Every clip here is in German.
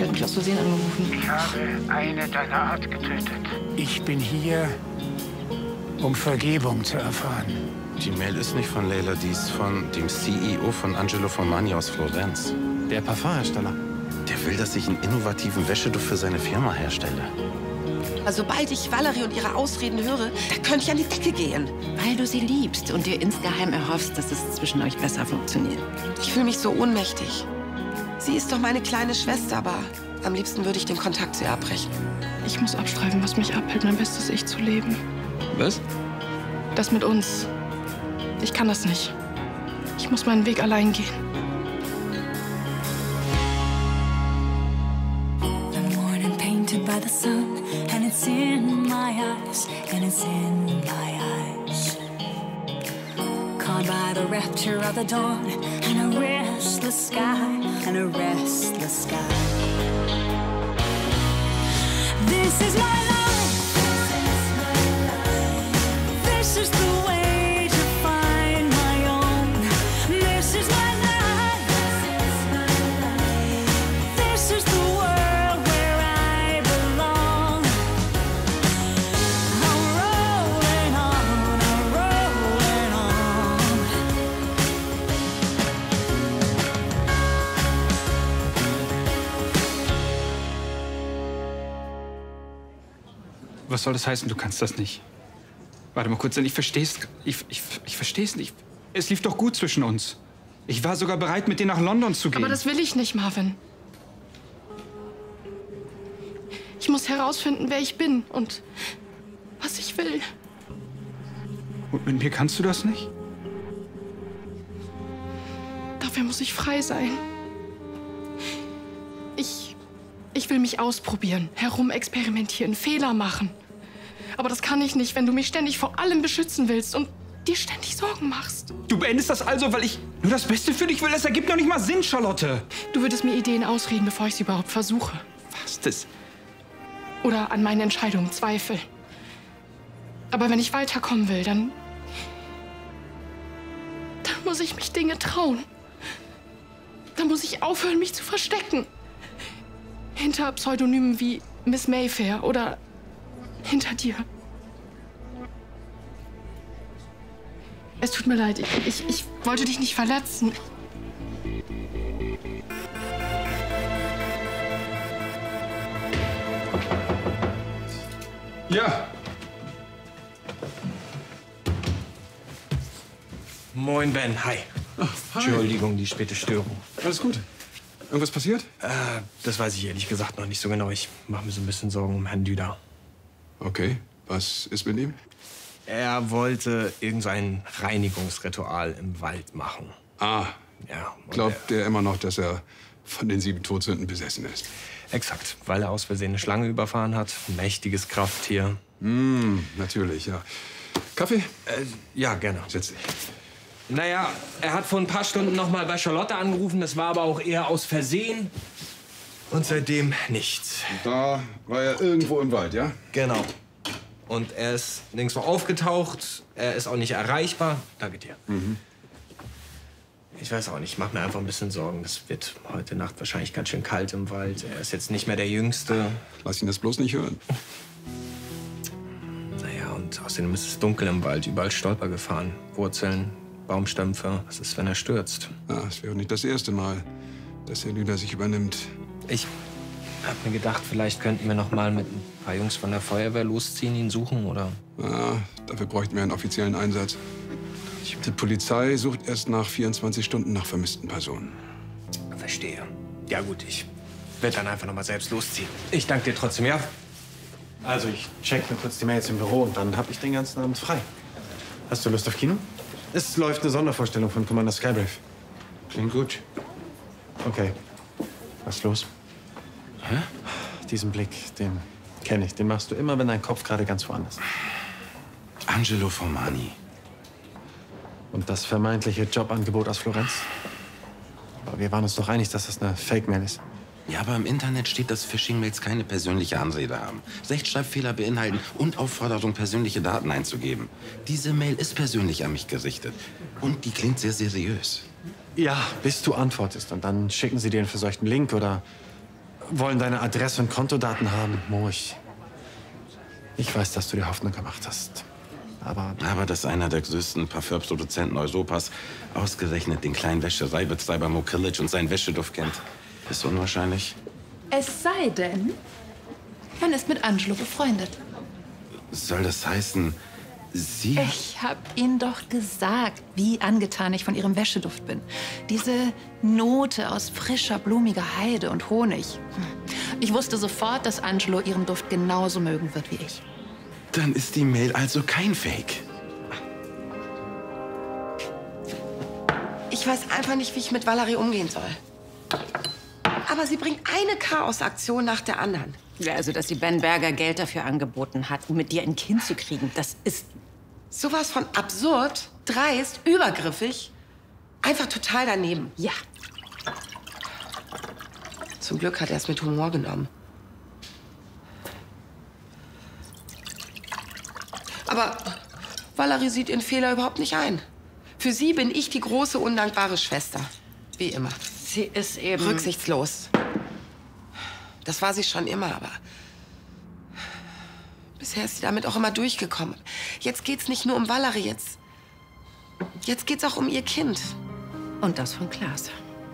hat mich aus Versehen angerufen. Ich habe eine deiner Art getötet. Ich bin hier, um Vergebung zu erfahren. Die Mail ist nicht von Leila, die ist von dem CEO von Angelo Formani aus Florenz. Der Parfumhersteller. Der will, dass ich einen innovativen Wäscheduft für seine Firma herstelle. Also, sobald ich Valerie und ihre Ausreden höre, da könnte ich an die Decke gehen. Weil du sie liebst und dir insgeheim erhoffst, dass es zwischen euch besser funktioniert. Ich fühle mich so ohnmächtig. Sie ist doch meine kleine Schwester, aber am liebsten würde ich den Kontakt zu ihr abbrechen. Ich muss abstreifen, was mich abhält, mein bestes Ich zu leben. Was? Das mit uns. Ich kann das nicht. Ich muss meinen Weg allein gehen. The morning painted by the sun, and it's in my eyes, and it's in my eyes. Caught by the rapture of the dawn, and a restless sky, and a restless sky. This is my life. This is the way to find my own. This is my life. This is the world where I belong. I'm rolling on, I'm rolling on. Was soll das heißen, du kannst das nicht? Warte mal kurz, denn ich versteh's nicht. Es lief doch gut zwischen uns. Ich war sogar bereit, mit dir nach London zu gehen. Aber das will ich nicht, Marvin. Ich muss herausfinden, wer ich bin und was ich will. Und mit mir kannst du das nicht? Dafür muss ich frei sein. Ich will mich ausprobieren, herumexperimentieren, Fehler machen. Aber das kann ich nicht, wenn du mich ständig vor allem beschützen willst und dir ständig Sorgen machst. Du beendest das also, weil ich nur das Beste für dich will? Das ergibt doch nicht mal Sinn, Charlotte. Du würdest mir Ideen ausreden, bevor ich sie überhaupt versuche. Was das? Oder an meinen Entscheidungen zweifeln. Aber wenn ich weiterkommen will, dann muss ich mich Dinge trauen. Dann muss ich aufhören, mich zu verstecken. Hinter Pseudonymen wie Miss Mayfair oder hinter dir. Es tut mir leid, ich wollte dich nicht verletzen. Ja. Moin, Ben. Hi. Hi. Entschuldigung, die späte Störung. Alles gut. Irgendwas passiert? Das weiß ich ehrlich gesagt noch nicht so genau. Ich mache mir so ein bisschen Sorgen um Herrn Düder. Okay. Was ist mit ihm? Er wollte irgend so ein Reinigungsritual im Wald machen. Ah. Ja. Glaubt er immer noch, dass er von den 7 Todsünden besessen ist? Exakt. Weil er aus Versehen eine Schlange überfahren hat. Mächtiges Krafttier. Natürlich, ja. Kaffee? Ja, gerne. Setz dich. Naja, er hat vor ein paar Stunden noch mal bei Charlotte angerufen. Das war aber auch eher aus Versehen. Und seitdem nichts. Da war er irgendwo im Wald, ja? Genau. Und er ist nirgendwo aufgetaucht. Er ist auch nicht erreichbar. Danke dir. Ich weiß auch nicht. Ich mache mir einfach ein bisschen Sorgen. Es wird heute Nacht wahrscheinlich ganz schön kalt im Wald. Er ist jetzt nicht mehr der Jüngste. Lass ihn das bloß nicht hören. Naja, und außerdem ist es dunkel im Wald. Überall Stolpergefahren. Wurzeln, Baumstümpfe. Was ist, wenn er stürzt? Ja, es wäre nicht das erste Mal, dass Herr Lüder sich übernimmt. Ich hab mir gedacht, vielleicht könnten wir noch mal mit ein paar Jungs von der Feuerwehr losziehen, ihn suchen, oder? Ja, dafür bräuchten wir einen offiziellen Einsatz. Die Polizei sucht erst nach 24 Stunden nach vermissten Personen. Verstehe. Ja gut, ich werde dann einfach noch mal selbst losziehen. Ich danke dir trotzdem, ja? Also, ich check mir kurz die Mails im Büro und dann hab ich den ganzen Abend frei. Hast du Lust auf Kino? Es läuft eine Sondervorstellung von Commander Skybrave. Klingt gut. Okay. Was ist los? Hä? Diesen Blick, den kenne ich. Den machst du immer, wenn dein Kopf gerade ganz woanders ist. Angelo Formani. Und das vermeintliche Jobangebot aus Florenz? Aber wir waren uns doch einig, dass das eine Fake-Mail ist. Ja, aber im Internet steht, dass Phishing-Mails keine persönliche Anrede haben. Rechtschreibfehler beinhalten und Aufforderung, persönliche Daten einzugeben. Diese Mail ist persönlich an mich gerichtet. Und die klingt sehr seriös. Ja, bis du antwortest. Und dann schicken sie dir einen verseuchten Link oder wollen deine Adresse und Kontodaten haben, Mo. Ich weiß, dass du dir Hoffnung gemacht hast. Aber dass einer der größten Parfümproduzenten Europas ausgerechnet den kleinen Wäschereibetreiber Mo Kilic und seinen Wäscheduft kennt, ist unwahrscheinlich. Es sei denn, man ist mit Angelo befreundet. Soll das heißen, Sie... Ich hab Ihnen doch gesagt, wie angetan ich von Ihrem Wäscheduft bin. Diese Note aus frischer, blumiger Heide und Honig. Ich wusste sofort, dass Angelo Ihren Duft genauso mögen wird wie ich. Dann ist die Mail also kein Fake. Ich weiß einfach nicht, wie ich mit Valerie umgehen soll. Aber sie bringt eine Chaosaktion nach der anderen. Ja, also, dass die Ben Berger Geld dafür angeboten hat, um mit dir ein Kind zu kriegen, das ist... Sowas von absurd, dreist, übergriffig. Einfach total daneben. Ja. Zum Glück hat er es mit Humor genommen. Aber Valerie sieht ihren Fehler überhaupt nicht ein. Für sie bin ich die große, undankbare Schwester. Wie immer. Sie ist eben... Rücksichtslos. Das war sie schon immer, aber... Bisher ist sie damit auch immer durchgekommen. Jetzt geht's nicht nur um Valerie, jetzt geht's auch um ihr Kind. Und das von Klaas.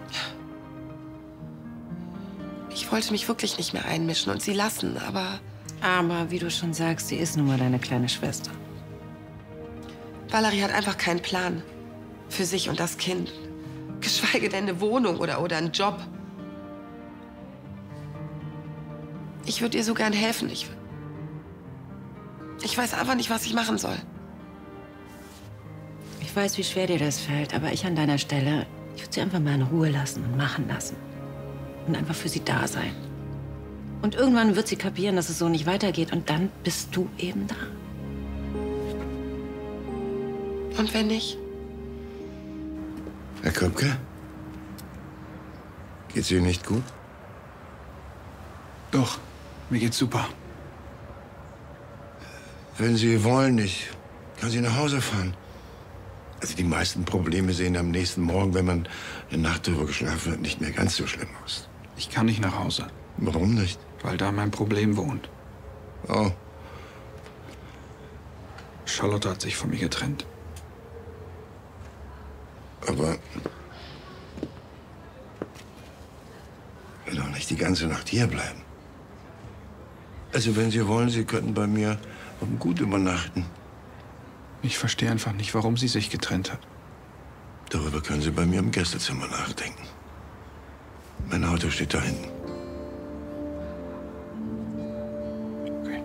Ich wollte mich wirklich nicht mehr einmischen und sie lassen, aber... Aber wie du schon sagst, sie ist nun mal deine kleine Schwester. Valerie hat einfach keinen Plan für sich und das Kind. Geschweige denn eine Wohnung oder einen Job. Ich würde ihr so gern helfen. Ich weiß einfach nicht, was ich machen soll. Ich weiß, wie schwer dir das fällt, aber ich an deiner Stelle, ich würde sie einfach mal in Ruhe lassen und machen lassen. Und einfach für sie da sein. Und irgendwann wird sie kapieren, dass es so nicht weitergeht. Und dann bist du eben da. Und wenn nicht? Herr Köpke? Geht's Ihnen nicht gut? Doch, mir geht's super. Wenn Sie wollen, ich kann Sie nach Hause fahren. Also die meisten Probleme sehen am nächsten Morgen, wenn man eine Nacht drüber geschlafen hat, nicht mehr ganz so schlimm aus. Ich kann nicht nach Hause. Warum nicht? Weil da mein Problem wohnt. Oh. Charlotte hat sich von mir getrennt. Aber ich will doch nicht die ganze Nacht hier bleiben. Also wenn Sie wollen, Sie könnten bei mir auf dem Gut übernachten. Ich verstehe einfach nicht, warum sie sich getrennt hat. Darüber können Sie bei mir im Gästezimmer nachdenken. Mein Auto steht da hinten. Okay.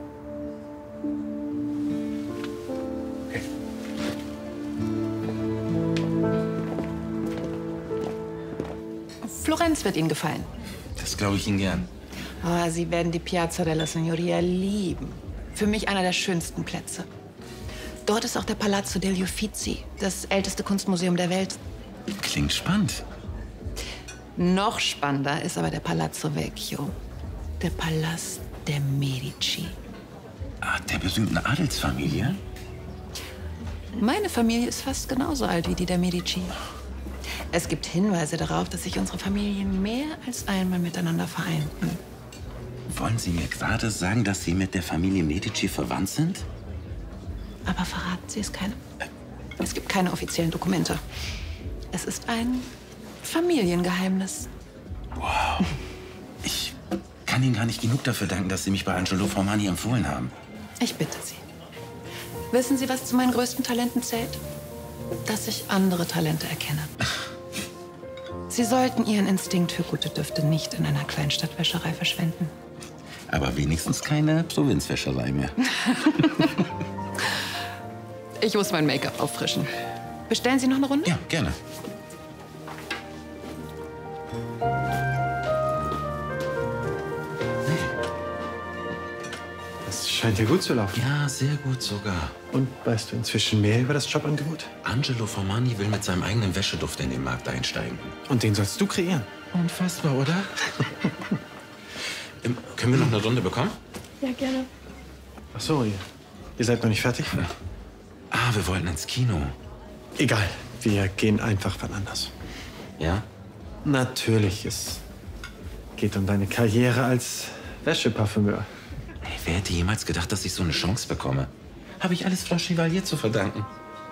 Florenz wird Ihnen gefallen. Das glaube ich Ihnen gern. Oh, Sie werden die Piazza della Signoria lieben. Für mich einer der schönsten Plätze. Dort ist auch der Palazzo degli Uffizi, das älteste Kunstmuseum der Welt. Klingt spannend. Noch spannender ist aber der Palazzo Vecchio, der Palast der Medici. Ah, der berühmten Adelsfamilie? Meine Familie ist fast genauso alt wie die der Medici. Es gibt Hinweise darauf, dass sich unsere Familien mehr als einmal miteinander vereinten. Wollen Sie mir gerade sagen, dass Sie mit der Familie Medici verwandt sind? Aber verraten Sie es keinem. Es gibt keine offiziellen Dokumente. Es ist ein Familiengeheimnis. Wow. Ich kann Ihnen gar nicht genug dafür danken, dass Sie mich bei Angelo Formani empfohlen haben. Ich bitte Sie. Wissen Sie, was zu meinen größten Talenten zählt? Dass ich andere Talente erkenne. Sie sollten Ihren Instinkt für gute Düfte nicht in einer Kleinstadtwäscherei verschwenden. Aber wenigstens keine Provinzwäscherei mehr. Ich muss mein Make-up auffrischen. Bestellen Sie noch eine Runde? Ja, gerne. Das scheint ja gut zu laufen. Ja, sehr gut sogar. Und weißt du inzwischen mehr über das Jobangebot? Angelo Formani will mit seinem eigenen Wäscheduft in den Markt einsteigen. Und den sollst du kreieren. Unfassbar, oder? Können wir noch eine Runde bekommen? Ja, gerne. Ach so, ihr seid noch nicht fertig? Ja. Ah, wir wollten ins Kino. Egal, wir gehen einfach wann anders. Ja? Natürlich, es Geht um deine Karriere als Wäscheparfümeur. Ey, wer hätte jemals gedacht, dass ich so eine Chance bekomme? Habe ich alles Frau Chevalier zu verdanken.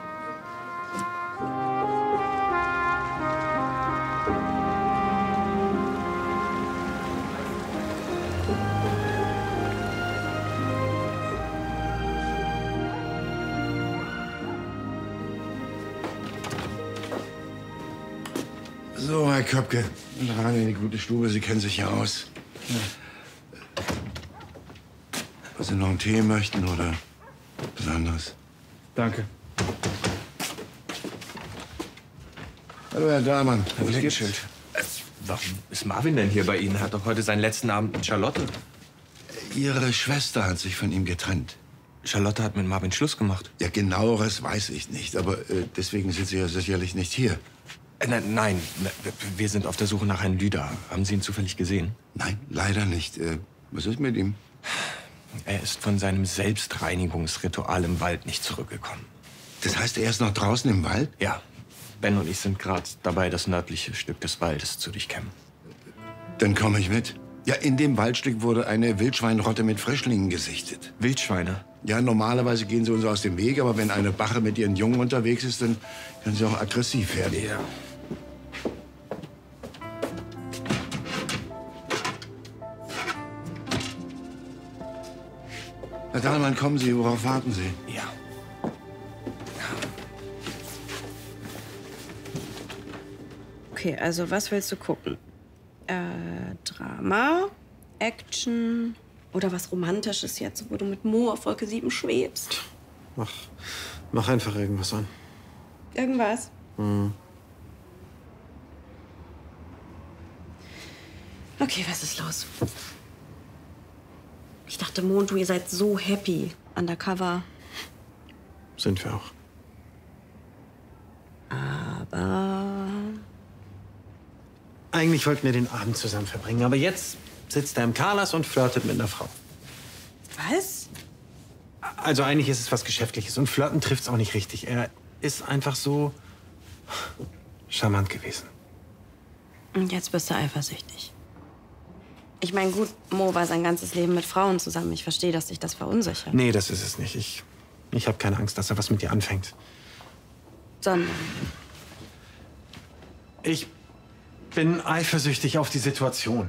So, Herr Köpke, rein in die gute Stube. Sie kennen sich ja aus. Ja. Was Sie noch einen Tee möchten oder was anderes? Danke. Hallo, Herr Dahlmann. Herr Blickenschild. Warum ist Marvin denn hier bei Ihnen? Er hat doch heute seinen letzten Abend mit Charlotte. Ihre Schwester hat sich von ihm getrennt. Charlotte hat mit Marvin Schluss gemacht? Ja, genaueres weiß ich nicht. Aber deswegen sind Sie ja sicherlich nicht hier. Nein, wir sind auf der Suche nach Herrn Lüder. Haben Sie ihn zufällig gesehen? Nein, leider nicht. Was ist mit ihm? Er ist von seinem Selbstreinigungsritual im Wald nicht zurückgekommen. Das heißt, er ist noch draußen im Wald? Ja. Ben und ich sind gerade dabei, das nördliche Stück des Waldes zu durchkämmen. Dann komme ich mit. Ja, in dem Waldstück wurde eine Wildschweinrotte mit Frischlingen gesichtet. Wildschweine? Ja, normalerweise gehen sie uns aus dem Weg, aber wenn eine Bache mit ihren Jungen unterwegs ist, dann können sie auch aggressiv werden. Ja. Herr Dahlmann, kommen Sie. Worauf warten Sie? Ja. Okay, also was willst du gucken? Drama, Action oder was Romantisches jetzt, wo du mit Mo auf Wolke 7 schwebst? Mach einfach irgendwas an. Irgendwas? Okay, was ist los? Ich dachte, Mo und du, ihr seid so happy. Undercover. Sind wir auch. Aber... Eigentlich wollten wir den Abend zusammen verbringen, aber jetzt sitzt er im Carlas und flirtet mit einer Frau. Was? Also eigentlich ist es was Geschäftliches und Flirten trifft's auch nicht richtig. Er ist einfach so charmant gewesen. Und jetzt bist du eifersüchtig. Ich meine, gut, Mo war sein ganzes Leben mit Frauen zusammen. Ich verstehe, dass dich das verunsichert. Nee, das ist es nicht. Ich habe keine Angst, dass er was mit dir anfängt. Sondern? Ich bin eifersüchtig auf die Situation.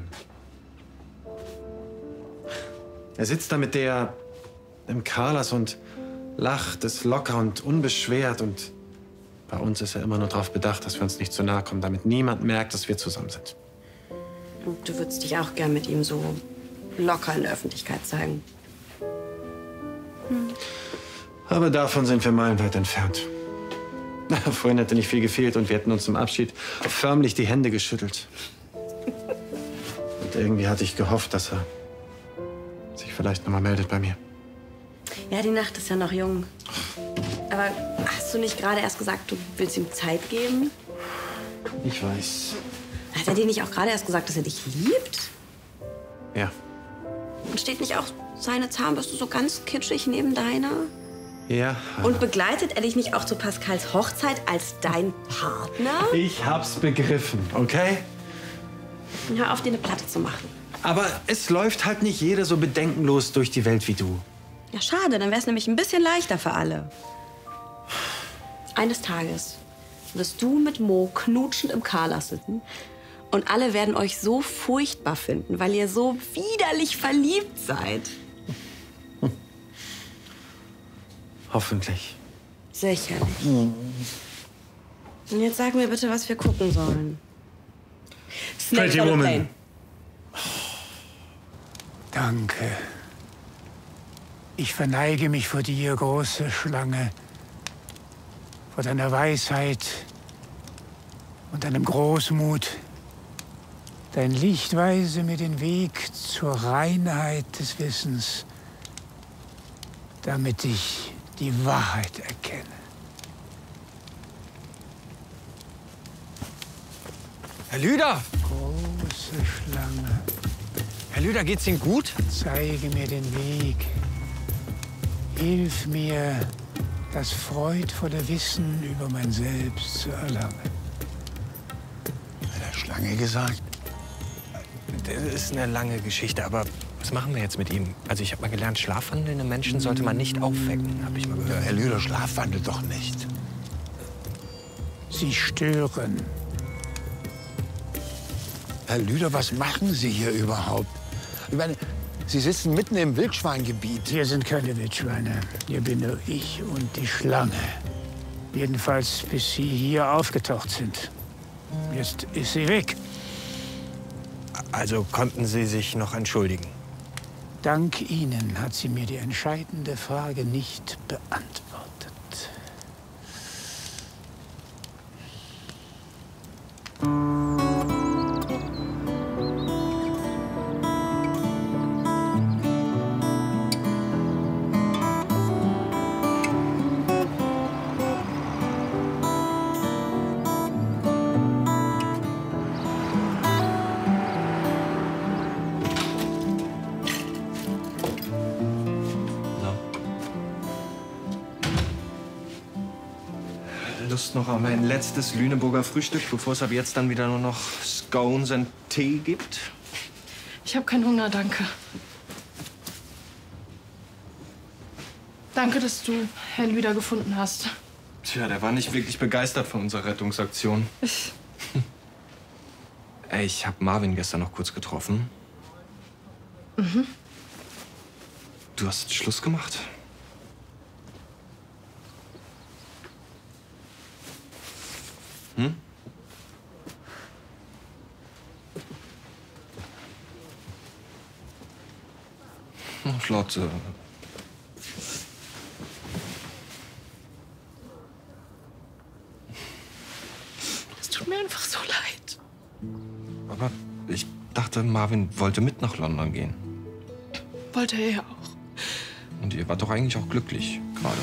Er sitzt da mit der im Carlas und lacht, ist locker und unbeschwert. Und bei uns ist er immer nur darauf bedacht, dass wir uns nicht zu nahe kommen, damit niemand merkt, dass wir zusammen sind. Und du würdest dich auch gern mit ihm so locker in der Öffentlichkeit zeigen. Aber davon sind wir meilenweit entfernt. Vorhin hätte nicht viel gefehlt und wir hätten uns zum Abschied förmlich die Hände geschüttelt. Und irgendwie hatte ich gehofft, dass er sich vielleicht noch mal meldet bei mir. Ja, die Nacht ist ja noch jung. Aber hast du nicht gerade erst gesagt, du willst ihm Zeit geben? Ich weiß. Hat er dir nicht auch gerade erst gesagt, dass er dich liebt? Ja. Und steht nicht auch seine Zahnbürste so ganz kitschig neben deiner? Ja. Und begleitet er dich nicht auch zu Pascals Hochzeit als dein Partner? Ich hab's begriffen, okay? Hör auf, dir eine Platte zu machen. Aber es läuft halt nicht jeder so bedenkenlos durch die Welt wie du. Ja, schade, dann wär's nämlich ein bisschen leichter für alle. Eines Tages wirst du mit Mo knutschend im Carlas sitzen und alle werden euch so furchtbar finden, weil ihr so widerlich verliebt seid. Hoffentlich. Sicherlich. Und jetzt sag mir bitte, was wir gucken sollen. Pretty on a Woman. Plane. Danke. Ich verneige mich vor dir, große Schlange, vor deiner Weisheit und deinem Großmut. Dein Licht weise mir den Weg zur Reinheit des Wissens, damit ich die Wahrheit erkenne. Herr Lüder! Große Schlange. Herr Lüder, geht's Ihnen gut? Zeige mir den Weg. Hilf mir, das freudvolle Wissen über mein Selbst zu erlangen. Hat er Schlange gesagt? das ist eine lange Geschichte, aber was machen wir jetzt mit ihm? Also ich habe mal gelernt, schlafwandelnde Menschen sollte man nicht aufwecken, habe ich mal gehört. Herr Lüder schlafwandelt doch nicht. Sie stören. Herr Lüder, was machen Sie hier überhaupt? Ich meine, Sie sitzen mitten im Wildschweingebiet. Hier sind keine Wildschweine. Hier bin nur ich und die Schlange. Jedenfalls, bis Sie hier aufgetaucht sind. Jetzt ist sie weg. Also konnten Sie sich noch entschuldigen? Dank Ihnen hat sie mir die entscheidende Frage nicht beantwortet. Lust noch auf mein letztes Lüneburger Frühstück, bevor es ab jetzt dann wieder nur noch Scones und Tee gibt? Ich habe keinen Hunger, danke. Danke, dass du Herrn wieder gefunden hast. Tja, der war nicht wirklich begeistert von unserer Rettungsaktion. Ey, ich habe Marvin gestern noch kurz getroffen. Mhm. Du hast Schluss gemacht. Hm? Oh, Flotte. Es tut mir einfach so leid. Aber ich dachte, Marvin wollte mit nach London gehen. Wollte er ja auch. Und ihr wart doch eigentlich auch glücklich, gerade.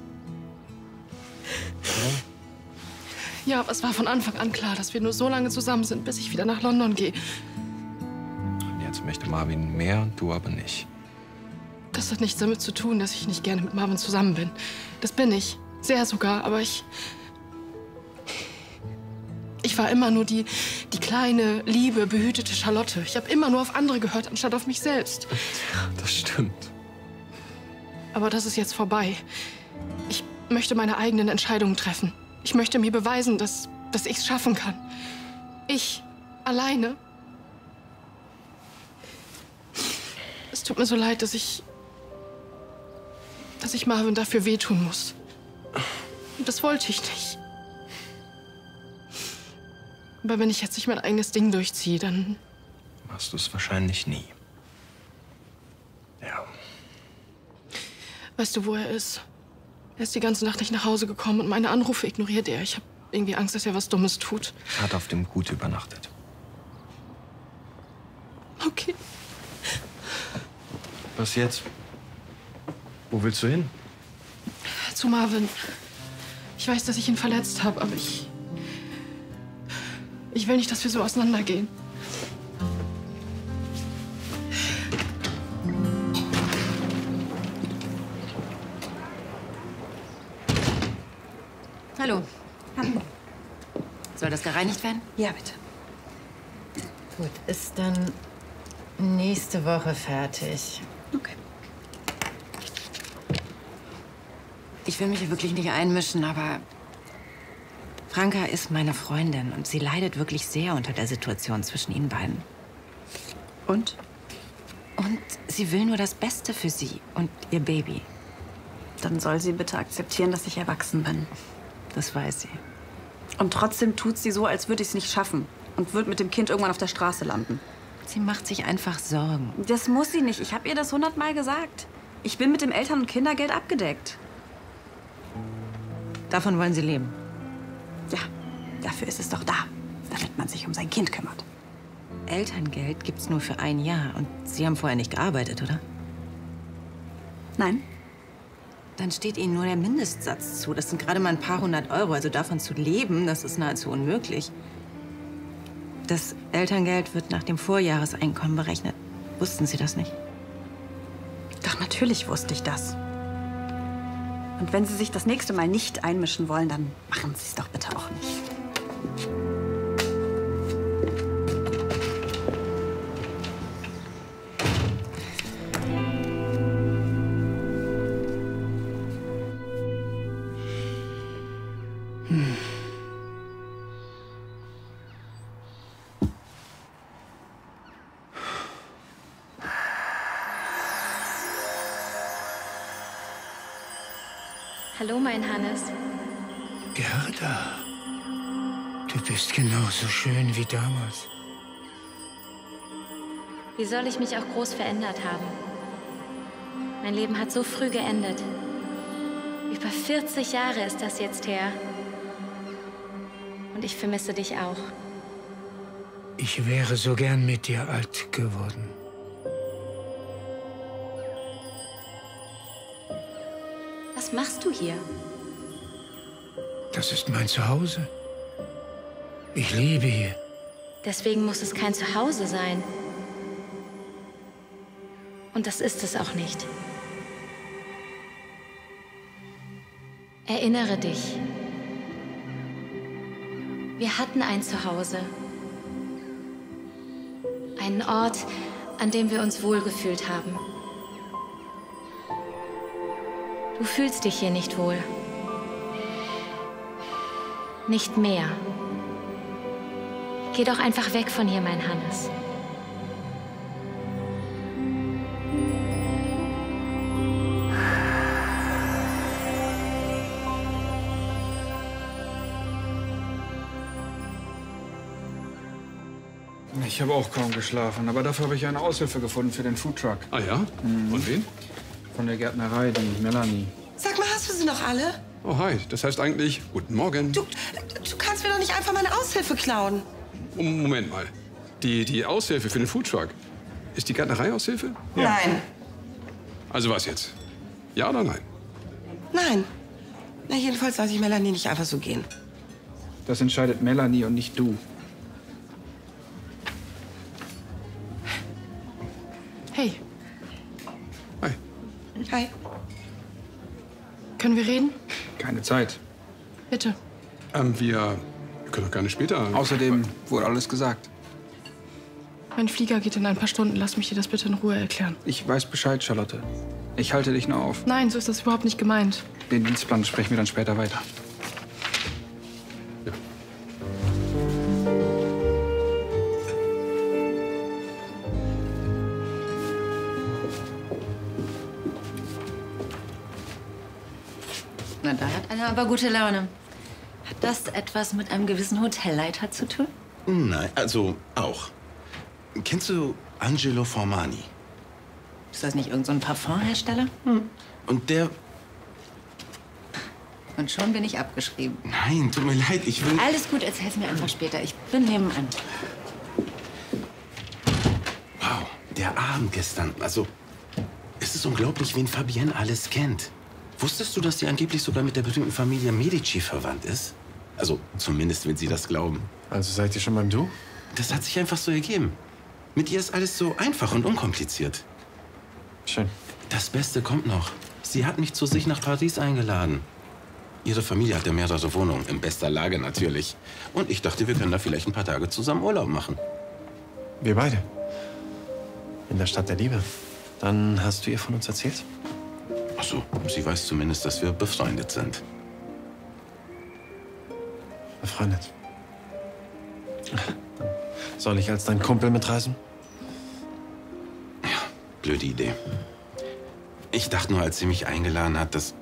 Ja, aber es war von Anfang an klar, dass wir nur so lange zusammen sind, bis ich wieder nach London gehe. Und jetzt möchte Marvin mehr, du aber nicht. Das hat nichts damit zu tun, dass ich nicht gerne mit Marvin zusammen bin. Das bin ich. Sehr sogar, aber ich war immer nur die kleine, liebe, behütete Charlotte. Ich habe immer nur auf andere gehört, anstatt auf mich selbst. Das stimmt. Aber das ist jetzt vorbei. Ich möchte meine eigenen Entscheidungen treffen. Ich möchte mir beweisen, dass ich es schaffen kann. Ich, alleine. Es tut mir so leid, dass ich Marvin dafür wehtun muss. Und das wollte ich nicht. Aber wenn ich jetzt nicht mein eigenes Ding durchziehe, dann... Machst du es wahrscheinlich nie. Ja. Weißt du, wo er ist? Er ist die ganze Nacht nicht nach Hause gekommen und meine Anrufe ignoriert er. Ich habe irgendwie Angst, dass er was Dummes tut. Er hat auf dem Gut übernachtet. Okay. Was jetzt? Wo willst du hin? Zu Marvin. Ich weiß, dass ich ihn verletzt habe, aber ich will nicht, dass wir so auseinandergehen. Hallo. Hallo. Soll das gereinigt werden? Ja, bitte. Gut, ist dann nächste Woche fertig. Okay. Ich will mich hier wirklich nicht einmischen, aber Franka ist meine Freundin und sie leidet wirklich sehr unter der Situation zwischen ihnen beiden. Und? Und sie will nur das Beste für sie und ihr Baby. Dann soll sie bitte akzeptieren, dass ich erwachsen bin. Das weiß sie. Und trotzdem tut sie so, als würde ich es nicht schaffen und wird mit dem Kind irgendwann auf der Straße landen. Sie macht sich einfach Sorgen. Das muss sie nicht. Ich habe ihr das 100-mal gesagt. Ich bin mit dem Eltern- und Kindergeld abgedeckt. Davon wollen Sie leben? Ja, dafür ist es doch da, damit man sich um sein Kind kümmert. Elterngeld gibt's nur für ein Jahr und Sie haben vorher nicht gearbeitet, oder? Nein. Dann steht Ihnen nur der Mindestsatz zu. Das sind gerade mal ein paar hundert Euro. Also davon zu leben, das ist nahezu unmöglich. Das Elterngeld wird nach dem Vorjahreseinkommen berechnet. Wussten Sie das nicht? Doch, natürlich wusste ich das. Und wenn Sie sich das nächste Mal nicht einmischen wollen, dann machen Sie es doch bitte auch nicht. Hallo, mein Hannes. Gerda, du bist genauso schön wie damals. Wie soll ich mich auch groß verändert haben? Mein Leben hat so früh geendet. Über 40 Jahre ist das jetzt her. Und ich vermisse dich auch. Ich wäre so gern mit dir alt geworden. Was machst du hier? Das ist mein Zuhause. Ich lebe hier. Deswegen muss es kein Zuhause sein. Und das ist es auch nicht. Erinnere dich. Wir hatten ein Zuhause. Einen Ort, an dem wir uns wohlgefühlt haben. Du fühlst dich hier nicht wohl. Nicht mehr. Geh doch einfach weg von hier, mein Hannes. Ich habe auch kaum geschlafen, aber dafür habe ich eine Aushilfe gefunden für den Foodtruck. Ah ja? Von wen? Von der Gärtnerei, die Melanie. Sag mal, hast du sie noch alle? Oh, hi. Das heißt eigentlich, guten Morgen. Du kannst mir doch nicht einfach meine Aushilfe klauen. Moment mal. Die Aushilfe für den Foodtruck. Ist die Gärtnerei-Aushilfe? Ja. Nein. Also was jetzt? Ja oder nein? Nein. Na, jedenfalls lasse ich Melanie nicht einfach so gehen. Das entscheidet Melanie und nicht du. Hey. Hi. Hi. Können wir reden? Keine Zeit. Bitte. Wir können doch gerne später. Außerdem wurde alles gesagt. Mein Flieger geht in ein paar Stunden. Lass mich dir das bitte in Ruhe erklären. Ich weiß Bescheid, Charlotte. Ich halte dich nur auf. Nein, so ist das überhaupt nicht gemeint. Den Dienstplan sprechen wir dann später weiter. Na, da hat einer aber gute Laune. Hat das etwas mit einem gewissen Hotelleiter zu tun? Nein, also auch. Kennst du Angelo Formani? Ist das nicht irgend so ein Parfumhersteller? Und der... Und schon bin ich abgeschrieben. Nein, tut mir leid, ich will... Alles gut, erzähl's mir einfach später. Ich bin nebenan. Wow, der Abend gestern. Also, es ist unglaublich, wen Fabienne alles kennt. Wusstest du, dass sie angeblich sogar mit der berühmten Familie Medici verwandt ist? Also, zumindest, wenn sie das glauben. Also seid ihr schon beim Du? Das hat sich einfach so ergeben. Mit ihr ist alles so einfach und unkompliziert. Schön. Das Beste kommt noch. Sie hat mich zu sich nach Paris eingeladen. Ihre Familie hat ja mehrere Wohnungen, in bester Lage natürlich. Und ich dachte, wir können da vielleicht ein paar Tage zusammen Urlaub machen. Wir beide. In der Stadt der Liebe. Dann hast du ihr von uns erzählt? Ach so, sie weiß zumindest, dass wir befreundet sind. Befreundet. Soll ich als dein Kumpel mitreisen? Ja, blöde Idee. Ich dachte nur, als sie mich eingeladen hat, dass...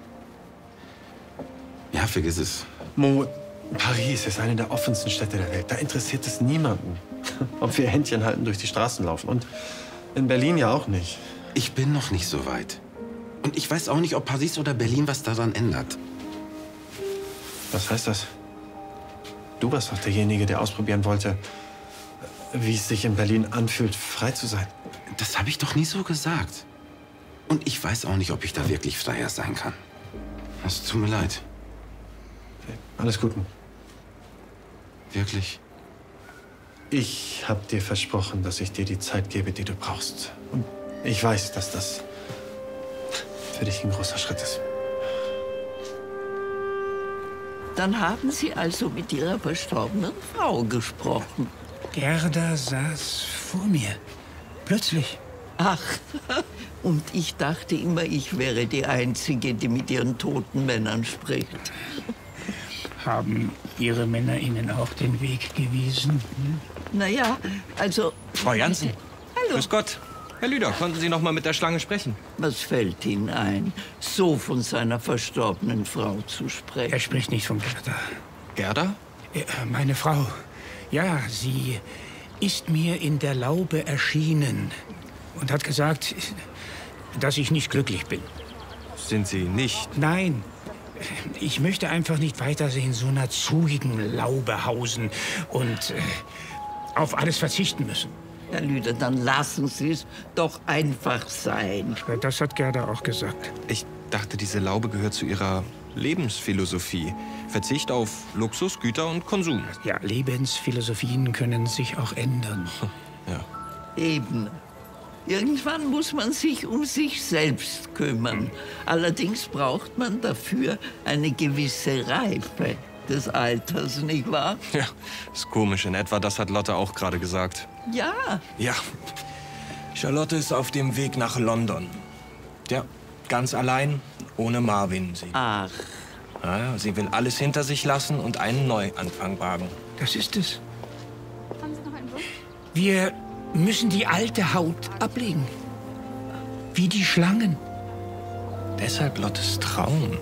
Ja, vergiss es. Mo, Paris ist eine der offensten Städte der Welt. Da interessiert es niemanden, ob wir Händchen halten durch die Straßen laufen. Und in Berlin ja auch nicht. Ich bin noch nicht so weit. Und ich weiß auch nicht, ob Paris oder Berlin was daran ändert. Was heißt das? Du warst doch derjenige, der ausprobieren wollte, wie es sich in Berlin anfühlt, frei zu sein. Das habe ich doch nie so gesagt. Und ich weiß auch nicht, ob ich da wirklich freier sein kann. Es tut mir leid. Okay. Alles Gute. Wirklich? Ich habe dir versprochen, dass ich dir die Zeit gebe, die du brauchst. Und ich weiß, dass das für dich ein großer Schritt ist. Dann haben Sie also mit Ihrer verstorbenen Frau gesprochen. Gerda saß vor mir. Plötzlich. Ach, und ich dachte immer, ich wäre die Einzige, die mit ihren toten Männern spricht. Haben Ihre Männer Ihnen auch den Weg gewiesen? Naja, also... Frau Jansen. Hallo. Grüß Gott. Herr Lüder, konnten Sie noch mal mit der Schlange sprechen? Was fällt Ihnen ein, so von seiner verstorbenen Frau zu sprechen? Er spricht nicht von Gerda. Gerda? Meine Frau. Ja, sie ist mir in der Laube erschienen und hat gesagt, dass ich nicht glücklich bin. Sind Sie nicht? Nein. Ich möchte einfach nicht weitersehen in so einer zugigen Laube hausen und auf alles verzichten müssen. Herr Lüder, dann lassen Sie es doch einfach sein. Das hat Gerda auch gesagt. Ich dachte, diese Laube gehört zu Ihrer Lebensphilosophie. Verzicht auf Luxus, Güter und Konsum. Ja, Lebensphilosophien können sich auch ändern. Ja. Eben. Irgendwann muss man sich um sich selbst kümmern. Allerdings braucht man dafür eine gewisse Reife des Alters, nicht wahr? Ja, ist komisch. In etwa das hat Lotte auch gerade gesagt. Ja. Ja. Charlotte ist auf dem Weg nach London. Ja, ganz allein, ohne Marvin. Ach. Ja, sie will alles hinter sich lassen und einen Neuanfang wagen. Das ist es. Wir müssen die alte Haut ablegen. Wie die Schlangen. Deshalb Lottes Traum.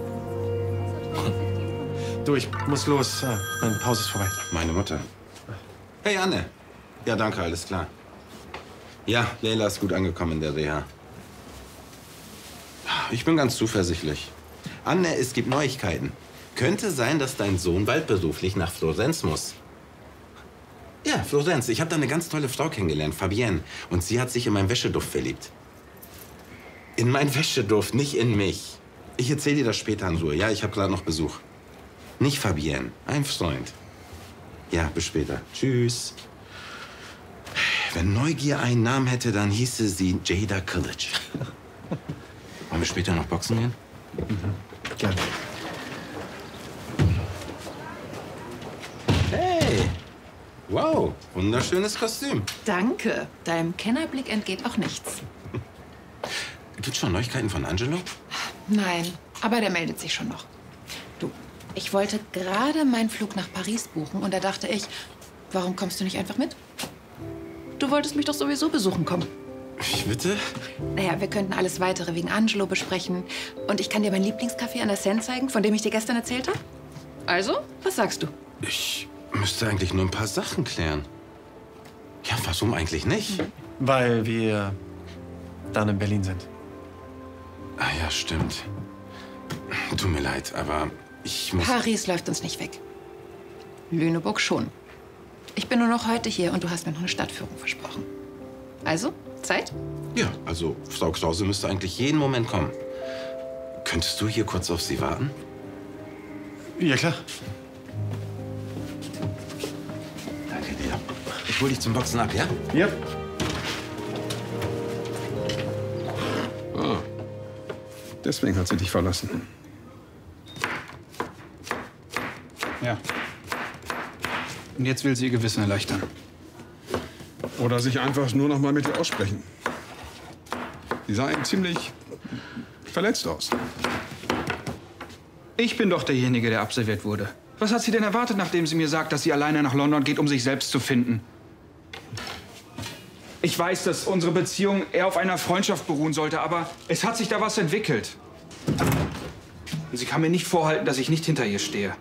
Du, ich muss los. Meine Pause ist vorbei. Meine Mutter. Hey, Anne. Ja, danke, alles klar. Ja, Leila ist gut angekommen in der Reha. Ich bin ganz zuversichtlich. Anne, es gibt Neuigkeiten. Könnte sein, dass dein Sohn bald beruflich nach Florenz muss. Ja, Florenz. Ich habe da eine ganz tolle Frau kennengelernt, Fabienne. Und sie hat sich in meinen Wäscheduft verliebt. In meinen Wäscheduft, nicht in mich. Ich erzähle dir das später in Ruhe. Ja, ich habe gerade noch Besuch. Nicht Fabienne, ein Freund. Ja, bis später. Tschüss. Wenn Neugier einen Namen hätte, dann hieße sie Jada Kilic. Wollen wir später noch boxen gehen? Gerne. Hey! Wow, wunderschönes Kostüm. Danke. Deinem Kennerblick entgeht auch nichts. Gibt's schon Neuigkeiten von Angelo? Nein, aber der meldet sich schon noch. Du, ich wollte gerade meinen Flug nach Paris buchen und da dachte ich, warum kommst du nicht einfach mit? Du wolltest mich doch sowieso besuchen kommen. Wie bitte? Naja, wir könnten alles Weitere wegen Angelo besprechen. Und ich kann dir mein Lieblingscafé an der Seine zeigen, von dem ich dir gestern erzählt habe. Also, was sagst du? Ich müsste eigentlich nur ein paar Sachen klären. Ja, warum eigentlich nicht? Weil wir dann in Berlin sind. Ah ja, stimmt. Tut mir leid, aber ich muss... Paris läuft uns nicht weg. Lüneburg schon. Ich bin nur noch heute hier und du hast mir noch eine Stadtführung versprochen. Also, Zeit? Ja, also Frau Krause müsste eigentlich jeden Moment kommen. Könntest du hier kurz auf sie warten? Ja, klar. Danke dir. Ich hol dich zum Boxen ab, ja? Ja. Ah, deswegen hat sie dich verlassen. Ja. Und jetzt will sie ihr Gewissen erleichtern. Oder sich einfach nur noch mal mit dir aussprechen. Sie sah eben ziemlich verletzt aus. Ich bin doch derjenige, der abserviert wurde. Was hat sie denn erwartet, nachdem sie mir sagt, dass sie alleine nach London geht, um sich selbst zu finden? Ich weiß, dass unsere Beziehung eher auf einer Freundschaft beruhen sollte, aber es hat sich da was entwickelt. Und sie kann mir nicht vorhalten, dass ich nicht hinter ihr stehe.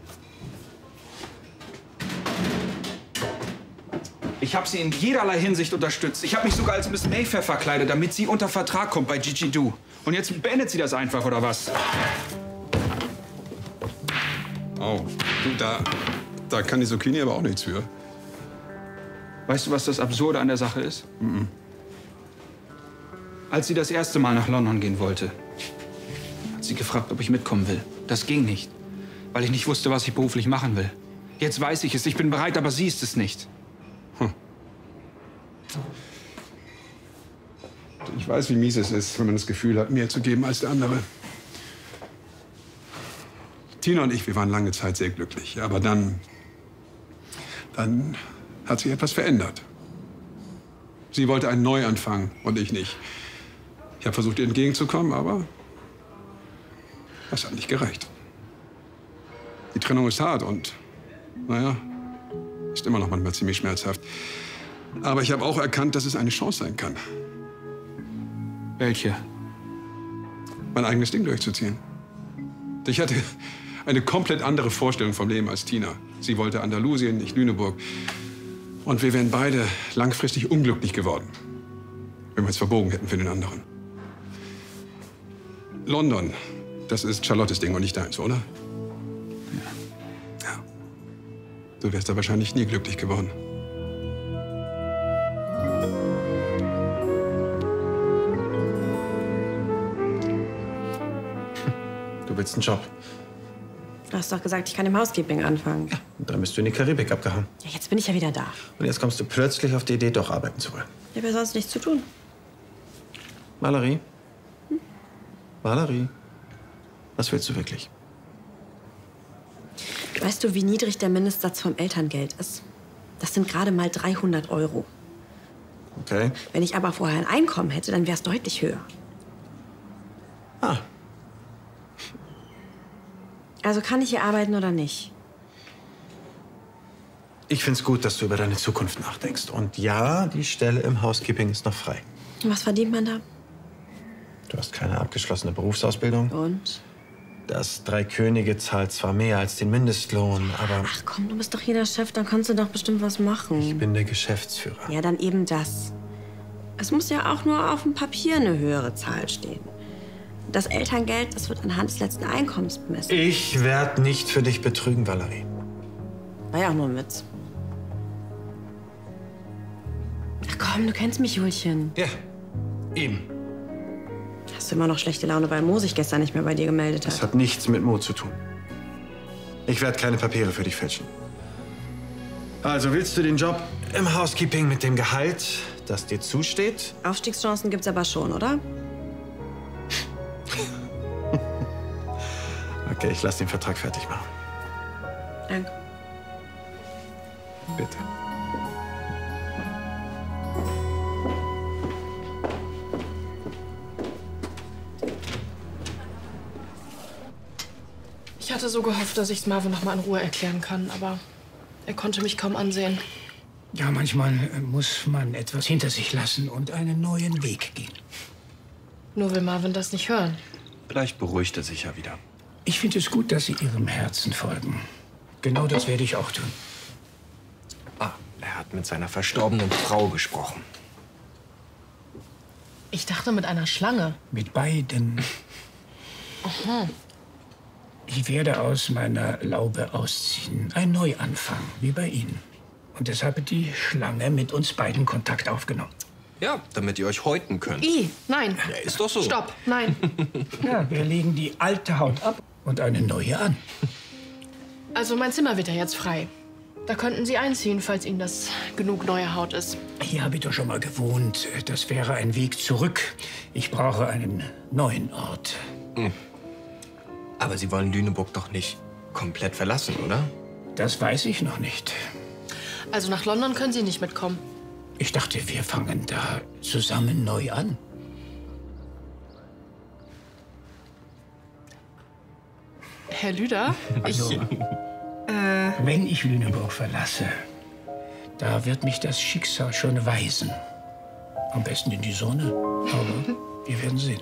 Ich habe sie in jederlei Hinsicht unterstützt. Ich habe mich sogar als Miss Mayfair verkleidet, damit sie unter Vertrag kommt bei Gigi Du. Und jetzt beendet sie das einfach, oder was? Oh, du, da kann die Zucchini aber auch nichts für. Weißt du, was das Absurde an der Sache ist? Als sie das erste Mal nach London gehen wollte, hat sie gefragt, ob ich mitkommen will. Das ging nicht, weil ich nicht wusste, was ich beruflich machen will. Jetzt weiß ich es, ich bin bereit, aber sie ist es nicht. Ich weiß, wie mies es ist, wenn man das Gefühl hat, mehr zu geben als der andere. Tina und ich, wir waren lange Zeit sehr glücklich. Aber dann hat sich etwas verändert. Sie wollte einen Neuanfang und ich nicht. Ich habe versucht, ihr entgegenzukommen, aber das hat nicht gereicht. Die Trennung ist hart und, naja, ist immer noch manchmal ziemlich schmerzhaft. Aber ich habe auch erkannt, dass es eine Chance sein kann. Welche? Mein eigenes Ding durchzuziehen. Ich hatte eine komplett andere Vorstellung vom Leben als Tina. Sie wollte Andalusien, ich Lüneburg. Und wir wären beide langfristig unglücklich geworden, wenn wir uns verbogen hätten für den anderen. London, das ist Charlottes Ding und nicht deins, oder? Ja. Du wärst da wahrscheinlich nie glücklich geworden. Du willst einen Job. Du hast doch gesagt, ich kann im Housekeeping anfangen. Ja, und dann bist du in die Karibik abgehauen. Ja, jetzt bin ich ja wieder da. Und jetzt kommst du plötzlich auf die Idee, doch arbeiten zu wollen. Ich habe ja sonst nichts zu tun. Valerie? Valerie? Was willst du wirklich? Weißt du, wie niedrig der Mindestsatz vom Elterngeld ist? Das sind gerade mal 300 €. Okay. Wenn ich aber vorher ein Einkommen hätte, dann wäre es deutlich höher. Ah. Also kann ich hier arbeiten oder nicht? Ich find's gut, dass du über deine Zukunft nachdenkst. Und ja, die Stelle im Housekeeping ist noch frei. Und was verdient man da? Du hast keine abgeschlossene Berufsausbildung. Und? Das Drei Könige zahlt zwar mehr als den Mindestlohn, aber... Ach komm, du bist doch hier der Chef, dann kannst du doch bestimmt was machen. Ich bin der Geschäftsführer. Ja, dann eben das. Es muss ja auch nur auf dem Papier eine höhere Zahl stehen. Das Elterngeld, das wird anhand des letzten Einkommens bemessen. Ich werde nicht für dich betrügen, Valerie. War ja auch nur ein Witz. Ach komm, du kennst mich, Julchen. Ja, eben. Hast du immer noch schlechte Laune, weil Mo sich gestern nicht mehr bei dir gemeldet hat? Das hat nichts mit Mo zu tun. Ich werde keine Papiere für dich fälschen. Also willst du den Job im Housekeeping mit dem Gehalt, das dir zusteht? Aufstiegschancen gibt's aber schon, oder? Okay, ich lasse den Vertrag fertig machen. Danke. Bitte. Ich hatte so gehofft, dass ich es Marvin noch mal in Ruhe erklären kann, aber er konnte mich kaum ansehen. Ja, manchmal muss man etwas hinter sich lassen und einen neuen Weg gehen. Nur will Marvin das nicht hören. Vielleicht beruhigt er sich ja wieder. Ich finde es gut, dass Sie Ihrem Herzen folgen. Genau das werde ich auch tun. Ah, er hat mit seiner verstorbenen Frau gesprochen. Ich dachte mit einer Schlange. Mit beiden. Aha. Ich werde aus meiner Laube ausziehen. Ein Neuanfang, wie bei Ihnen. Und deshalb hat die Schlange mit uns beiden Kontakt aufgenommen. Ja, damit ihr euch häuten könnt. Nein. Ja, ist doch so. Stopp, nein. Ja, wir legen die alte Haut ab und eine neue an. Also mein Zimmer wird ja jetzt frei. Da könnten Sie einziehen, falls Ihnen das genug neue Haut ist. Hier habe ich doch schon mal gewohnt. Das wäre ein Weg zurück. Ich brauche einen neuen Ort. Aber Sie wollen Lüneburg doch nicht komplett verlassen, oder? Das weiß ich noch nicht. Also nach London können Sie nicht mitkommen. Ich dachte, wir fangen da zusammen neu an. Herr Lüder, Also, wenn ich Lüneburg verlasse, da wird mich das Schicksal schon weisen. Am besten in die Sonne. Aber wir werden sehen.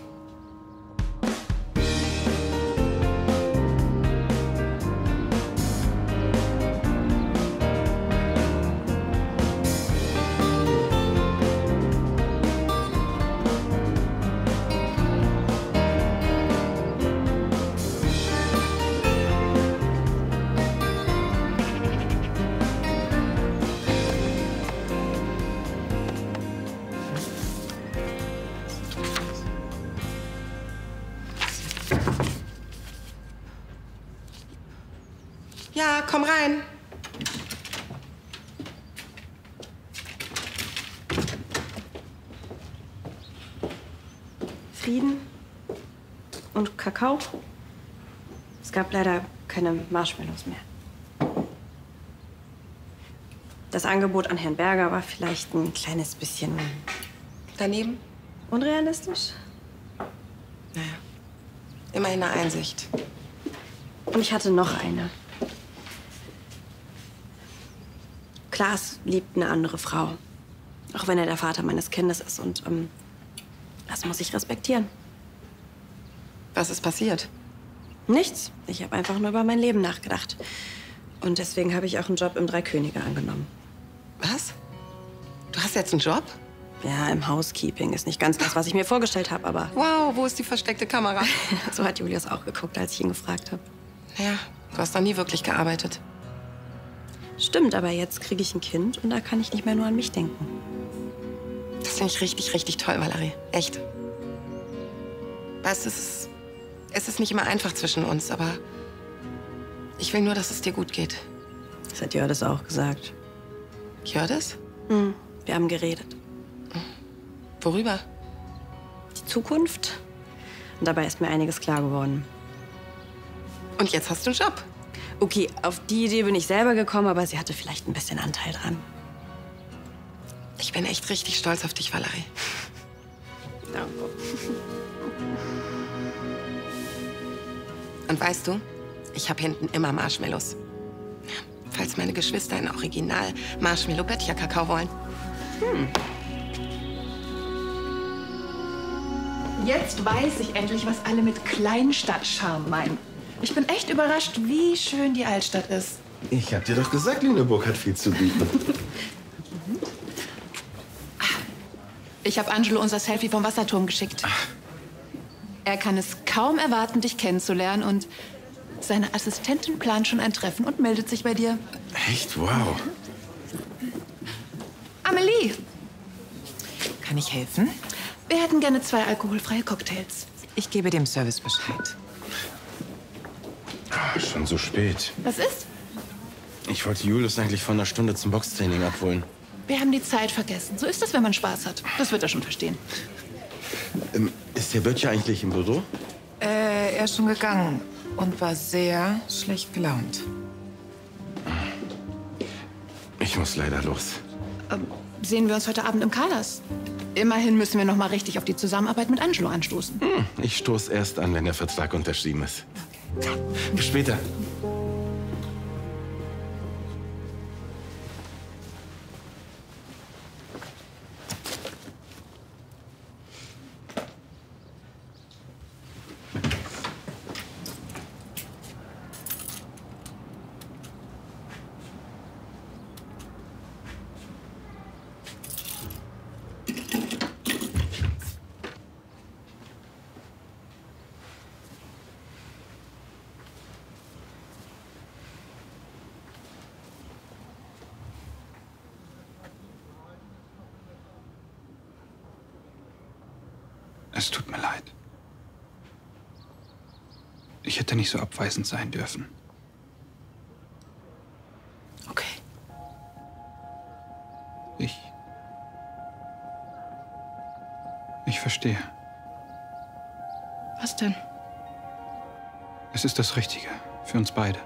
Ja, komm rein. Frieden und Kakao. Es gab leider keine Marshmallows mehr. Das Angebot an Herrn Berger war vielleicht ein kleines bisschen Daneben? unrealistisch. Naja, immerhin eine Einsicht. Und ich hatte noch eine. Klaas liebt eine andere Frau. Auch wenn er der Vater meines Kindes ist. Und Das muss ich respektieren. Was ist passiert? Nichts. Ich habe einfach nur über mein Leben nachgedacht. Und deswegen habe ich auch einen Job im Drei Könige angenommen. Was? Du hast jetzt einen Job? Ja, im Housekeeping. Ist nicht ganz das, was ich mir vorgestellt habe, aber... Wow, wo ist die versteckte Kamera? So hat Julius auch geguckt, als ich ihn gefragt habe. Ja, du hast doch nie wirklich gearbeitet. Stimmt, aber jetzt kriege ich ein Kind und da kann ich nicht mehr nur an mich denken. Das finde ich richtig, richtig toll, Valerie. Echt. Weißt du, es ist nicht immer einfach zwischen uns, aber ich will nur, dass es dir gut geht. Das hat Jördis auch gesagt. Jördis? Wir haben geredet. Worüber? Die Zukunft. Und dabei ist mir einiges klar geworden. Und jetzt hast du einen Job. Okay, auf die Idee bin ich selber gekommen, aber sie hatte vielleicht ein bisschen Anteil dran. Ich bin echt richtig stolz auf dich, Valerie. Danke. Und weißt du, ich habe hinten immer Marshmallows. Falls meine Geschwister ein Original Marshmallow-Böttcher-Kakao wollen. Jetzt weiß ich endlich, was alle mit Kleinstadt-Charme meinen. Ich bin echt überrascht, wie schön die Altstadt ist. Ich hab dir doch gesagt, Lüneburg hat viel zu bieten. Ich habe Angelo unser Selfie vom Wasserturm geschickt. Er kann es kaum erwarten, dich kennenzulernen und seine Assistentin plant schon ein Treffen und meldet sich bei dir. Echt? Wow. Amelie, Kann ich helfen? wir hätten gerne 2 alkoholfreie Cocktails. Ich gebe dem Service Bescheid. Schon so spät. Was ist? Ich wollte Julius eigentlich vor einer Stunde zum Boxtraining abholen. Wir haben die Zeit vergessen. So ist das, wenn man Spaß hat. Das wird er schon verstehen. Ist der Böttcher eigentlich im Büro? Er ist schon gegangen und war sehr schlecht gelaunt. Ich muss leider los. Sehen wir uns heute Abend im Carlas. Immerhin müssen wir noch mal richtig auf die Zusammenarbeit mit Angelo anstoßen. Ich stoße erst an, wenn der Vertrag unterschrieben ist. Bis später. Es tut mir leid. Ich hätte nicht so abweisend sein dürfen. Okay. Ich verstehe. Was denn? Es ist das Richtige für uns beide.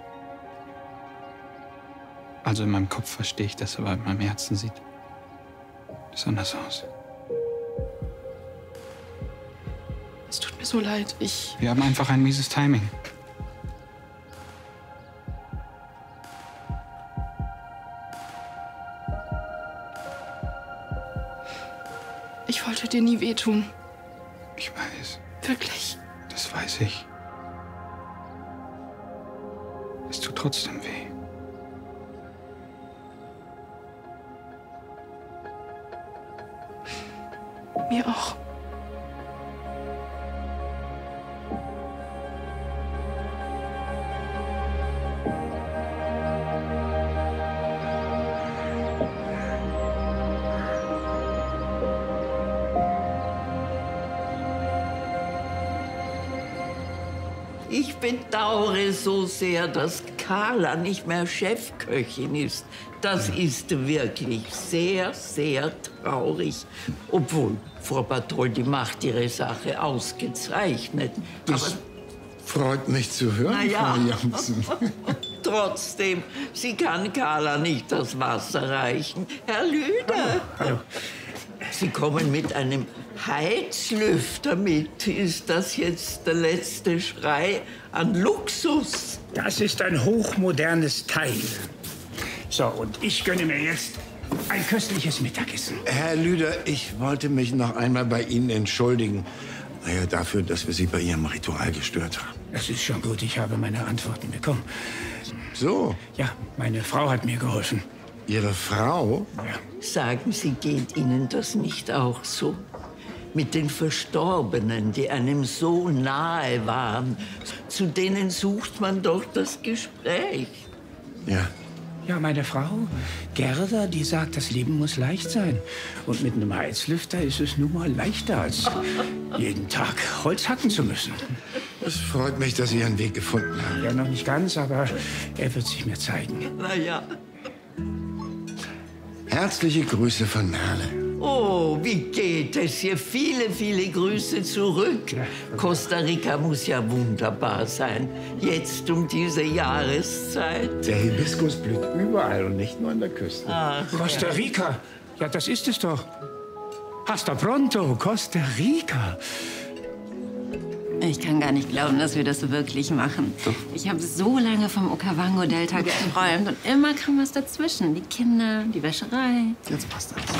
Also in meinem Kopf verstehe ich das, aber in meinem Herzen sieht es anders aus. Es tut mir so leid. Wir haben einfach ein mieses Timing. Ich wollte dir nie wehtun. Ich weiß. Wirklich. Das weiß ich. Es tut trotzdem weh. Mir auch. Ich bedauere so sehr, dass Carla nicht mehr Chefköchin ist. Das ist wirklich sehr, sehr traurig. Obwohl, Frau Bartholdy macht ihre Sache ausgezeichnet. Das freut mich zu hören, Naja. Frau Jansen. Trotzdem, sie kann Carla nicht das Wasser reichen. Herr Lüder. Hallo. Sie kommen mit einem Heizlüfter mit. Ist das jetzt der letzte Schrei an Luxus? Das ist ein hochmodernes Teil. So, und ich gönne mir jetzt Ein köstliches Mittagessen. Herr Lüder, ich wollte mich noch einmal bei Ihnen entschuldigen. Naja, dafür, dass wir Sie bei Ihrem Ritual gestört haben. Es ist schon gut, ich habe meine Antworten bekommen. So? Ja, meine Frau hat mir geholfen. Ihre Frau? Ja. Sagen Sie, geht Ihnen das nicht auch so? Mit den Verstorbenen, die einem so nahe waren, zu denen sucht man doch das Gespräch. Ja. Ja, meine Frau, Gerda, die sagt, das Leben muss leicht sein. Und mit einem Heizlüfter ist es nun mal leichter, als jeden Tag Holz hacken zu müssen. Es freut mich, dass Sie Ihren Weg gefunden haben. Ja, noch nicht ganz, aber er wird sich mir zeigen. Na ja. Herzliche Grüße von Merle. Oh, wie geht es hier? Viele, viele Grüße zurück. Costa Rica muss ja wunderbar sein. Jetzt um diese Jahreszeit. Der Hibiskus blüht überall und nicht nur an der Küste. Ach, Costa Rica? Ja, das ist es doch. Hasta pronto, Costa Rica. Ich kann gar nicht glauben, dass wir das wirklich machen. Ich habe so lange vom Okavango-Delta geträumt und immer kam was dazwischen. Die Kinder, die Wäscherei. Jetzt passt alles.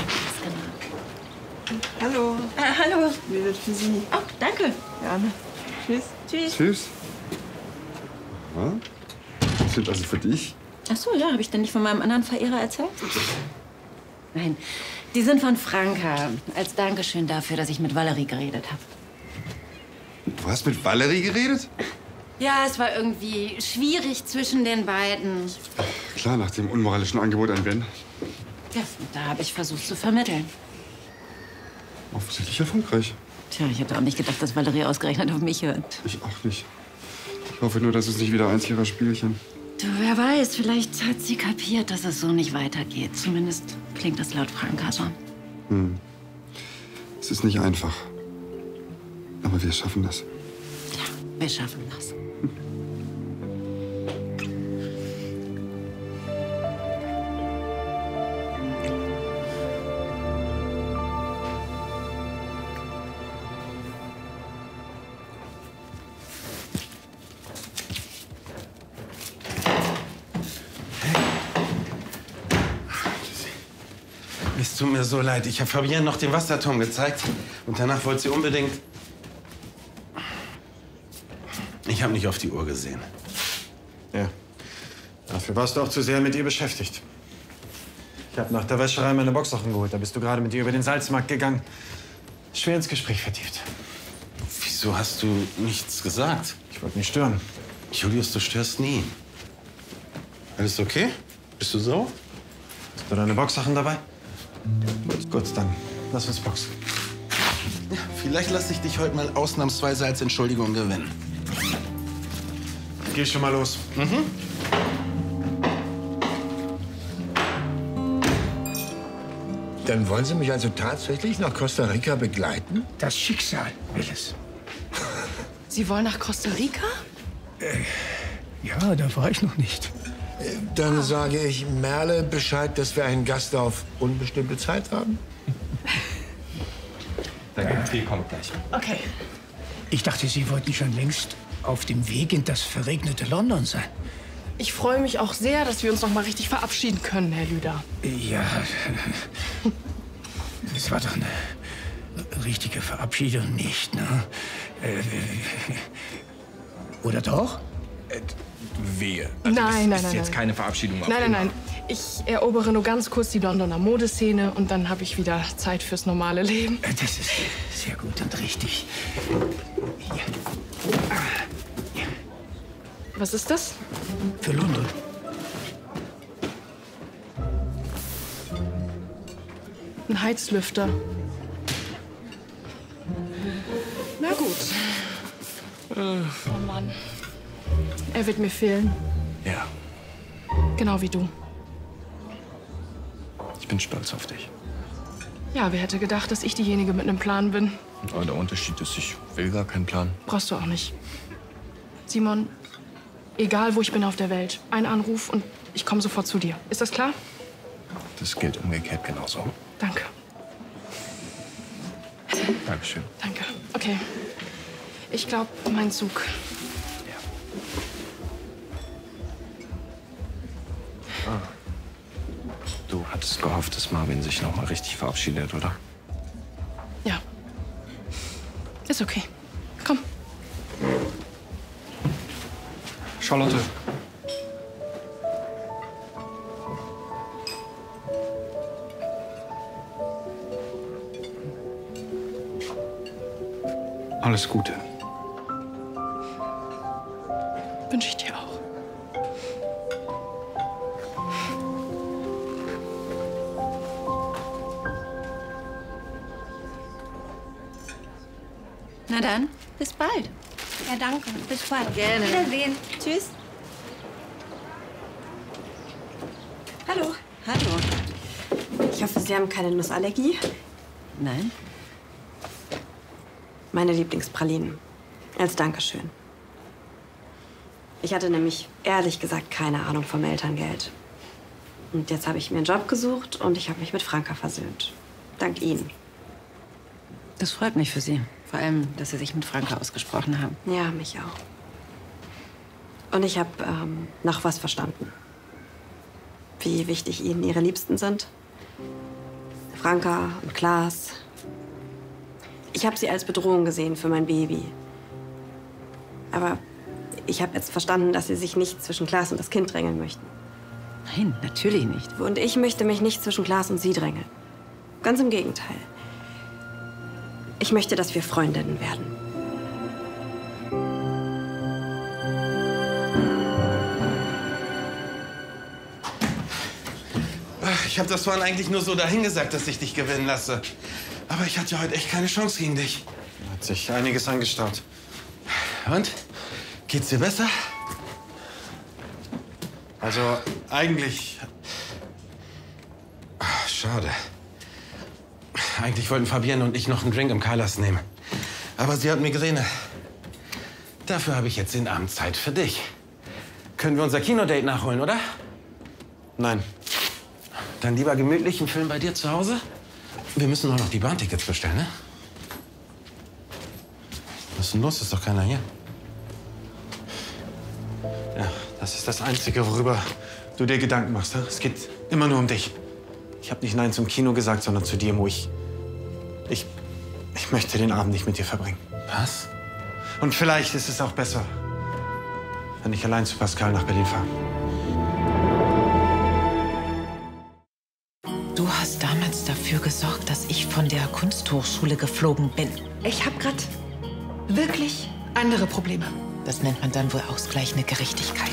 Hallo. Hallo. Wie wird für Sie? Oh, danke. Gerne. Tschüss. Tschüss. Tschüss. Ja? Das sind also für dich? Ach so, ja, habe ich denn nicht von meinem anderen Verehrer erzählt? Nein, die sind von Franka. Als Dankeschön dafür, dass ich mit Valerie geredet habe. Du hast mit Valerie geredet? Ja, es war irgendwie schwierig zwischen den beiden. Klar, nach dem unmoralischen Angebot an Ben. Ja, und da habe ich versucht zu vermitteln. Offensichtlich erfolgreich. Tja, ich hätte auch nicht gedacht, dass Valerie ausgerechnet auf mich hört. Ich auch nicht. Ich hoffe nur, dass es nicht wieder eins ihrer Spielchen. Du, wer weiß, vielleicht hat sie kapiert, dass es so nicht weitergeht. Zumindest klingt das laut Franka so. Es ist nicht einfach. Aber wir schaffen das. Ja, wir schaffen das. Es tut mir so leid. Ich habe Fabienne noch den Wasserturm gezeigt. Und danach wollte sie unbedingt... Ich habe nicht auf die Uhr gesehen. Ja. Dafür warst du auch zu sehr mit ihr beschäftigt. Ich habe nach der Wäscherei meine Boxsachen geholt. Da bist du gerade mit ihr über den Salzmarkt gegangen. Schwer ins Gespräch vertieft. Wieso hast du nichts gesagt? Ich wollte nicht stören. Julius, du störst nie. Alles okay? Bist du so? Hast du deine Boxsachen dabei? Gut, dann lass uns boxen. Ja, vielleicht lasse ich dich heute mal ausnahmsweise als Entschuldigung gewinnen. Geh schon mal los. Dann wollen Sie mich also tatsächlich nach Costa Rica begleiten? Das Schicksal will es. Sie wollen nach Costa Rica? Ja, da war ich noch nicht. Dann sage ich Merle Bescheid, dass wir einen Gast auf unbestimmte Zeit haben. Der Tee kommt gleich. Okay. Ich dachte, Sie wollten schon längst auf dem Weg in das verregnete London sein. Ich freue mich auch sehr, dass wir uns noch mal richtig verabschieden können, Herr Lüder. Ja, das war doch eine richtige Verabschiedung nicht, ne? Oder doch? Wehe. Nein, das ist jetzt keine Verabschiedung. auf Nein, immer. nein, nein. Ich erobere nur ganz kurz die Londoner Modeszene und dann habe ich wieder Zeit fürs normale Leben. Das ist sehr gut und richtig. Was ist das? Für London. Ein Heizlüfter. Na gut. Oh Mann. Er wird mir fehlen. Ja, Genau wie du. ich bin stolz auf dich. Ja, wer hätte gedacht, dass ich diejenige mit einem Plan bin? Aber der Unterschied ist, ich will gar keinen Plan. Brauchst du auch nicht. Simon, egal wo ich bin auf der Welt, ein Anruf und ich komme sofort zu dir. Ist das klar? Das gilt umgekehrt genauso. Danke. Dankeschön. Danke. Okay. Ich glaube, mein Zug. Du hattest gehofft, dass Marvin sich noch mal richtig verabschiedet, oder? Ja. Ist okay. Komm. Charlotte. Alles Gute. Wünsche ich dir auch. Na dann, bis bald. Ja, danke. Bis bald. Gerne. Wiedersehen. Tschüss. Hallo. Hallo. Ich hoffe, Sie haben keine Nussallergie. Nein? Meine Lieblingspralinen. Als Dankeschön. Ich hatte nämlich ehrlich gesagt keine Ahnung vom Elterngeld. Und jetzt habe ich mir einen Job gesucht und ich habe mich mit Franka versöhnt. Dank Ihnen. Das freut mich für Sie. Vor allem, dass Sie sich mit Franka ausgesprochen haben. Ja, mich auch. Und ich habe noch was verstanden. Wie wichtig Ihnen Ihre Liebsten sind. Franka und Klaas. Ich habe sie als Bedrohung gesehen für mein Baby. Aber ich habe jetzt verstanden, dass Sie sich nicht zwischen Klaas und das Kind drängeln möchten. Nein, natürlich nicht. Und ich möchte mich nicht zwischen Klaas und Sie drängeln. Ganz im Gegenteil. Ich möchte, dass wir Freundinnen werden. Ich habe das vorhin eigentlich nur so dahingesagt, dass ich dich gewinnen lasse. Aber ich hatte heute echt keine Chance gegen dich. Hat sich einiges angestaut. Und? Geht's dir besser? Also, eigentlich... Ach, schade. Eigentlich wollten Fabienne und ich noch einen Drink im Carlas nehmen. Aber sie hat mir gesehen. Dafür habe ich jetzt den Abend Zeit für dich. Können wir unser Kinodate nachholen, oder? Nein. Dann lieber gemütlich einen Film bei dir zu Hause? Wir müssen nur noch die Bahntickets bestellen, ne? Was ist denn los? Ist doch keiner hier. Ja, das ist das Einzige, worüber du dir Gedanken machst. Ne? Es geht immer nur um dich. Ich habe nicht Nein zum Kino gesagt, sondern zu dir, Mo. Ich möchte den Abend nicht mit dir verbringen. Was? Und vielleicht ist es auch besser, wenn ich allein zu Pascal nach Berlin fahre. Du hast damals dafür gesorgt, dass ich von der Kunsthochschule geflogen bin. Ich habe gerade wirklich andere Probleme. Das nennt man dann wohl ausgleichende Gerechtigkeit.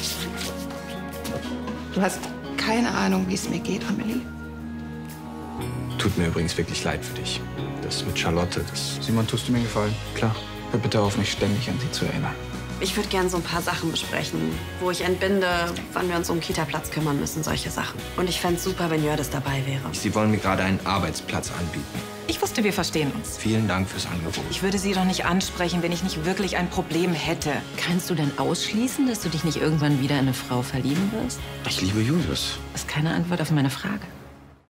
Du hast keine Ahnung, wie es mir geht, Amelie. Tut mir übrigens wirklich leid für dich. Das mit Charlotte, das... Simon, tust du mir einen Gefallen? Klar. Hör bitte auf, mich ständig an sie zu erinnern. Ich würde gern so ein paar Sachen besprechen, wo ich entbinde, wann wir uns um Kita-Platz kümmern müssen, solche Sachen. Und ich fände es super, wenn Jördes dabei wäre. Sie wollen mir gerade einen Arbeitsplatz anbieten. Ich wusste, wir verstehen uns. Vielen Dank fürs Angebot. Ich würde sie doch nicht ansprechen, wenn ich nicht wirklich ein Problem hätte. Kannst du denn ausschließen, dass du dich nicht irgendwann wieder in eine Frau verlieben wirst? Ich liebe Julius. Das ist keine Antwort auf meine Frage.